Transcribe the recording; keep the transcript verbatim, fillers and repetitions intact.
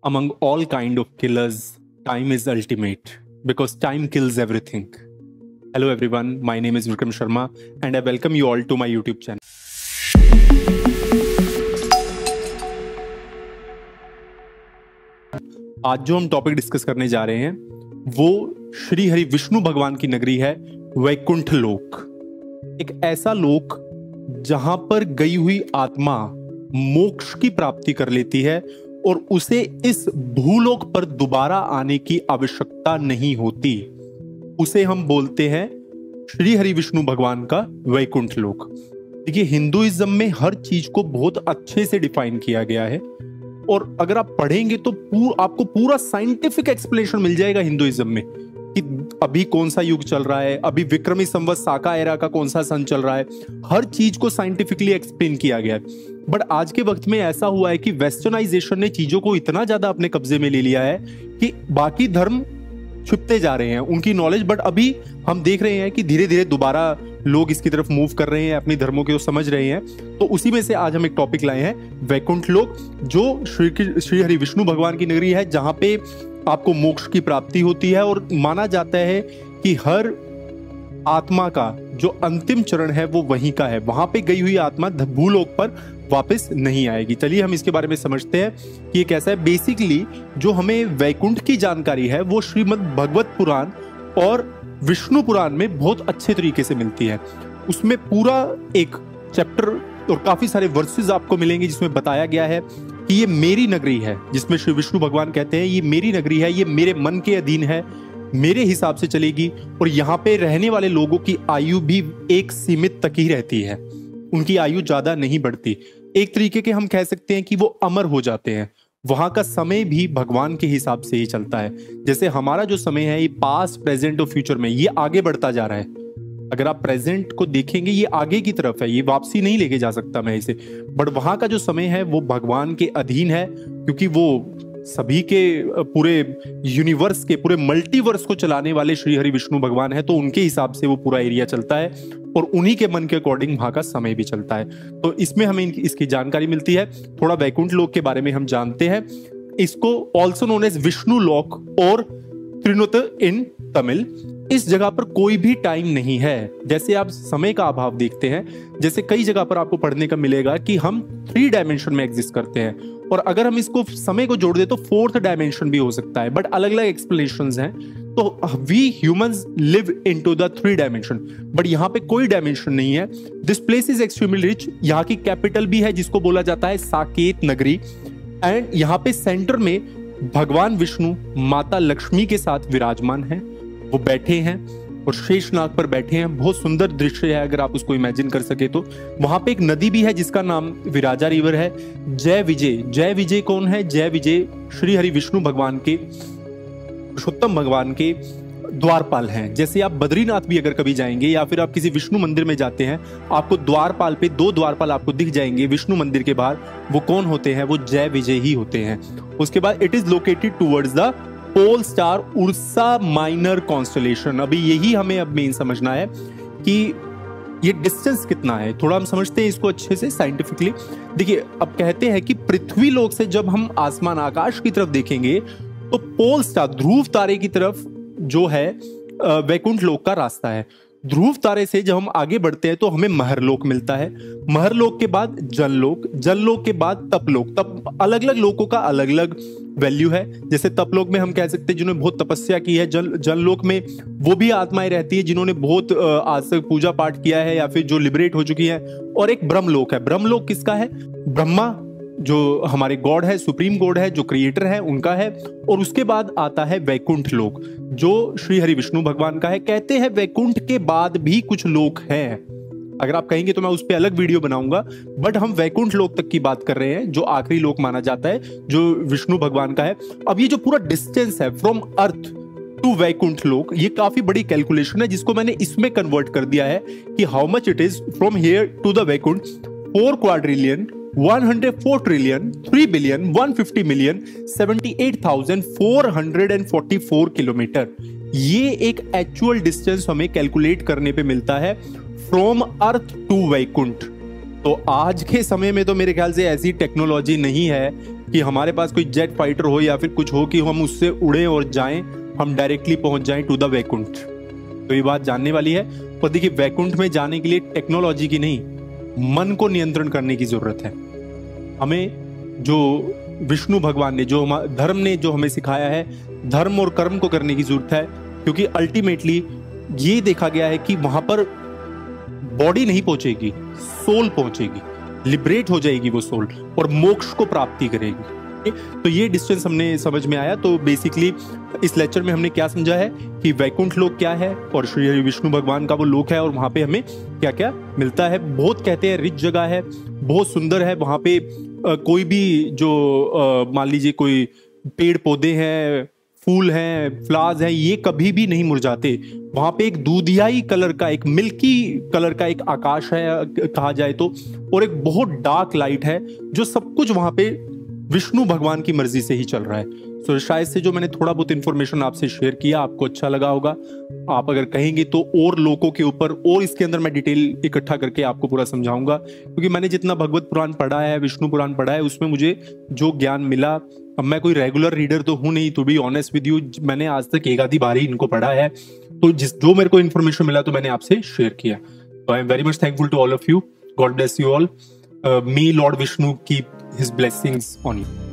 Among all kind of killers, time is ultimate because time kills everything. Hello everyone, my name is Vikram Sharma and I welcome you all to my YouTube channel. आज जो हम topic discuss करने जा रहे हैं वो श्री हरि विष्णु भगवान की नगरी है वैकुंठ लोक। एक ऐसा लोक जहां पर गई हुई आत्मा मोक्ष की प्राप्ति कर लेती है और उसे इस भूलोक पर दोबारा आने की आवश्यकता नहीं होती। उसे हम बोलते हैं श्री हरि विष्णु भगवान का वैकुंठ लोक। देखिए, हिंदुइज्म में हर चीज को बहुत अच्छे से डिफाइन किया गया है और अगर आप पढ़ेंगे तो पूर, आपको पूरा साइंटिफिक एक्सप्लेनेशन मिल जाएगा हिंदुइज्म में कि अभी कौन सा युग चल रहा है, अभी विक्रमी संवत साका एरा का कौन सा सन चल रहा है। हर चीज को साइंटिफिकली एक्सप्लेन किया गया है। बट आज के वक्त में ऐसा हुआ है कि वेस्टर्नाइजेशन ने चीजों को इतना ज्यादा अपने कब्जे में ले लिया है कि बाकी धर्म छुपते जा रहे हैं उनकी नॉलेज। बट अभी हम देख रहे हैं कि धीरे धीरे दोबारा लोग इसकी तरफ मूव कर रहे हैं, अपनी धर्मों को समझ रहे हैं। तो उसी में से आज हम एक टॉपिक लाए हैं वैकुंठ लोक, जो श्री श्री हरि विष्णु भगवान की नगरी है, जहां पे आपको मोक्ष की प्राप्ति होती है और माना जाता है कि हर आत्मा का जो अंतिम चरण है वो वहीं का है। वहां पे गई हुई आत्मा भूलोक पर वापस नहीं आएगी। चलिए हम इसके बारे में समझते हैं कि ये कैसा है। बेसिकली जो हमें वैकुंठ की जानकारी है वो श्रीमद् भगवत पुराण और विष्णु पुराण में बहुत अच्छे तरीके से मिलती है। उसमें पूरा एक चैप्टर और काफी सारे वर्सेस आपको मिलेंगे जिसमें बताया गया है कि ये मेरी नगरी है, जिसमें श्री विष्णु भगवान कहते हैं ये मेरी नगरी है, ये मेरे मन के अधीन है, मेरे हिसाब से चलेगी और यहाँ पे रहने वाले लोगों की आयु भी एक सीमित तक ही रहती है, उनकी आयु ज्यादा नहीं बढ़ती। एक तरीके के हम कह सकते हैं कि वो अमर हो जाते हैं। वहां का समय भी भगवान के हिसाब से ही चलता है। जैसे हमारा जो समय है ये पास्ट, प्रेजेंट और फ्यूचर में ये आगे बढ़ता जा रहा है। अगर आप प्रेजेंट को देखेंगे ये आगे की तरफ है, ये वापसी नहीं लेके जा सकता मैं इसे। बट वहां का जो समय है वो भगवान के अधीन है, क्योंकि वो सभी के पूरे यूनिवर्स के पूरे मल्टीवर्स को चलाने वाले श्री हरि विष्णु भगवान है। तो उनके हिसाब से वो पूरा एरिया चलता है और उन्हीं के मन के अकॉर्डिंग वहां का समय भी चलता है। तो इसमें हमें इसकी जानकारी मिलती है। थोड़ा वैकुंठ लोक के बारे में हम जानते हैं। इसको ऑल्सो नोन एज विष्णु लोक और त्रिनुत इन तमिल। इस जगह पर कोई भी टाइम नहीं है। जैसे आप समय का अभाव देखते हैं, जैसे कई जगह पर आपको पढ़ने का मिलेगा कि हम थ्री डायमेंशन में एग्जिस्ट करते हैं और अगर हम इसको समय को जोड़ दे तो फोर्थ डायमेंशन भी हो सकता है। बट अलग अलग एक्सप्लेनेशंस हैं। तो we humans live into the three dimension, but यहाँ पे कोई डायमेंशन नहीं है। This place is extremely rich. यहाँ की कैपिटल भी है जिसको बोला जाता है साकेत नगरी। एंड यहाँ पे सेंटर में भगवान विष्णु माता लक्ष्मी के साथ विराजमान है। वो बैठे हैं और शेषनाग पर बैठे हैं। बहुत सुंदर दृश्य है अगर आप उसको इमेजिन कर सके तो। वहां पे एक नदी भी है जिसका नाम विराजा रिवर है। जय विजय, जय विजय कौन है? जय विजय श्री हरि विष्णु भगवान के, पुरुषोत्तम भगवान के द्वारपाल हैं। जैसे आप बद्रीनाथ भी अगर कभी जाएंगे या फिर आप किसी विष्णु मंदिर में जाते हैं, आपको द्वारपाल पे दो द्वारपाल आपको दिख जाएंगे विष्णु मंदिर के बाहर। वो कौन होते हैं? वो जय विजय ही होते हैं। उसके बाद it is located towards the pole star Ursa Minor constellation. अभी यही हमें अब मेन समझना है कि ये डिस्टेंस कितना है। थोड़ा हम समझते हैं इसको अच्छे से साइंटिफिकली। देखिए, अब कहते हैं कि पृथ्वी लोक से जब हम आसमान आकाश की तरफ देखेंगे तो पोल स्टार ध्रुव तारे की तरफ जो है वैकुंठ लोक का रास्ता है। ध्रुव तारे से जब हम आगे बढ़ते हैं तो हमें महरलोक मिलता है। महरलोक के बाद जललोक, जललोक के बाद तपलोक। तप अलग अलग लोकों का अलग अलग वैल्यू है। जैसे तपलोक में हम कह सकते हैं जिन्होंने बहुत तपस्या की है। जल जललोक में वो भी आत्माएं रहती है जिन्होंने बहुत आज तक पूजा पाठ किया है या फिर जो लिबरेट हो चुकी है। और एक ब्रह्मलोक है। ब्रह्मलोक किसका है? ब्रह्मा जो हमारे गॉड है, सुप्रीम गॉड है, जो क्रिएटर है, उनका है। और उसके बाद आता है वैकुंठ लोक जो श्री हरि विष्णु भगवान का है। कहते हैं वैकुंठ के बाद भी कुछ लोक हैं। अगर आप कहेंगे तो मैं उस पर अलग वीडियो बनाऊंगा, बट हम वैकुंठ लोक तक की बात कर रहे हैं जो आखिरी लोक माना जाता है, जो विष्णु भगवान का है। अब ये जो पूरा डिस्टेंस है फ्रॉम अर्थ टू वैकुंठ लोक, ये काफी बड़ी कैलकुलेशन है जिसको मैंने इसमें कन्वर्ट कर दिया है कि how much it is from here to the Vaikuntha. Four quadrillion, one hundred four trillion, three billion, one hundred fifty million, seventy-eight thousand four hundred forty-four kilometre. ये एक एक्चुअल डिस्टेंस हमें कैलकुलेट करने पे मिलता है फ्रॉम अर्थ टू वैकुंठ। तो आज के समय में तो मेरे ख्याल से ऐसी टेक्नोलॉजी नहीं है कि हमारे पास कोई जेट फाइटर हो या फिर कुछ हो कि हम उससे उड़े और जाएं, हम डायरेक्टली पहुंच जाएं टू द वैकुंठ। तो ये बात जानने वाली है। और देखिए, वैकुंठ में जाने के लिए टेक्नोलॉजी की नहीं, मन को नियंत्रण करने की जरूरत है। हमें जो विष्णु भगवान ने, जो धर्म ने जो हमें सिखाया है, धर्म और कर्म को करने की जरूरत है। क्योंकि अल्टीमेटली ये देखा गया है कि वहां पर बॉडी नहीं पहुंचेगी, सोल पहुंचेगी, लिबरेट हो जाएगी वो सोल और मोक्ष को प्राप्ति करेगी। तो ये डिस्टेंस हमने समझ में आया। तो बेसिकली इस लेक्चर में हमने क्या समझा है कि वैकुंठ लोक क्या है और श्री हरि विष्णु भगवान का वो लोक है और वहां पे हमें क्या क्या मिलता है। बहुत कहते हैं रिच जगह है, बहुत सुंदर है। वहां पे आ, कोई भी जो मान लीजिए कोई पेड़ पौधे हैं, फूल हैं, फ्लावर्स हैं, ये कभी भी नहीं मुरझाते। वहां पे एक दूधियाई कलर का, एक मिल्की कलर का एक आकाश है कहा जाए तो, और एक बहुत डार्क लाइट है, जो सब कुछ वहां पे विष्णु भगवान की मर्जी से ही चल रहा है। तो शायद से जो मैंने थोड़ा बहुत इंफॉर्मेशन आपसे शेयर किया आपको अच्छा लगा होगा। आप अगर कहेंगे तो और लोगों के ऊपर और इसके अंदर मैं डिटेल इकट्ठा करके आपको पूरा समझाऊंगा, क्योंकि मैंने जितना भगवत पुराण पढ़ा है, विष्णु पुराण पढ़ा है, उसमें मुझे जो ज्ञान मिला, अब मैं कोई रेगुलर रीडर तो हूं नहीं, तो बी ऑनेस्ट विद यू, मैंने आज तक एक आधी बार ही इनको पढ़ा है, तो जिस जो मेरे को इन्फॉर्मेशन मिला तो मैंने आपसे शेयर किया। तो I am very much thankful to all of you. God bless you all. May Lord Vishnu keep his blessings on you.